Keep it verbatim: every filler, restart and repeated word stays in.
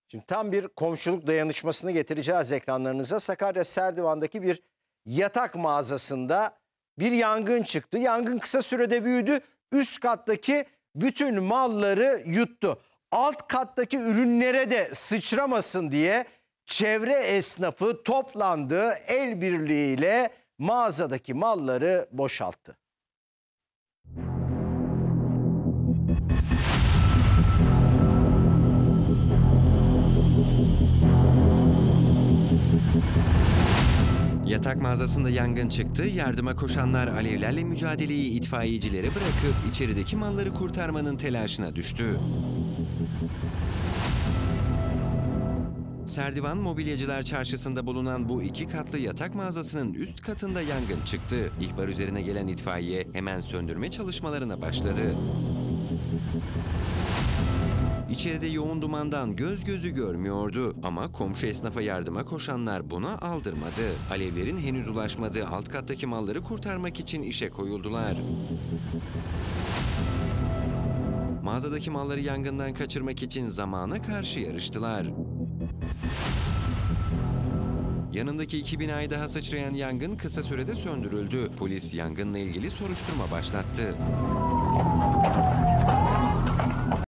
Şimdi tam bir komşuluk dayanışmasını getireceğiz ekranlarınıza. Sakarya Serdivan'daki bir yatak mağazasında bir yangın çıktı. Yangın kısa sürede büyüdü. Üst kattaki bütün malları yuttu. Alt kattaki ürünlere de sıçramasın diye çevre esnafı toplandı. El birliğiyle mağazadaki malları boşalttı. Yatak mağazasında yangın çıktı. Yardıma koşanlar alevlerle mücadeleyi itfaiyecilere bırakıp içerideki malları kurtarmanın telaşına düştü. Serdivan Mobilyacılar Çarşısı'nda bulunan bu iki katlı yatak mağazasının üst katında yangın çıktı. İhbar üzerine gelen itfaiye hemen söndürme çalışmalarına başladı. İçeride yoğun dumandan göz gözü görmüyordu ama komşu esnafa yardıma koşanlar buna aldırmadı. Alevlerin henüz ulaşmadığı alt kattaki malları kurtarmak için işe koyuldular. Mağazadaki malları yangından kaçırmak için zamana karşı yarıştılar. Yanındaki iki binaya daha sıçrayan yangın kısa sürede söndürüldü. Polis yangınla ilgili soruşturma başlattı.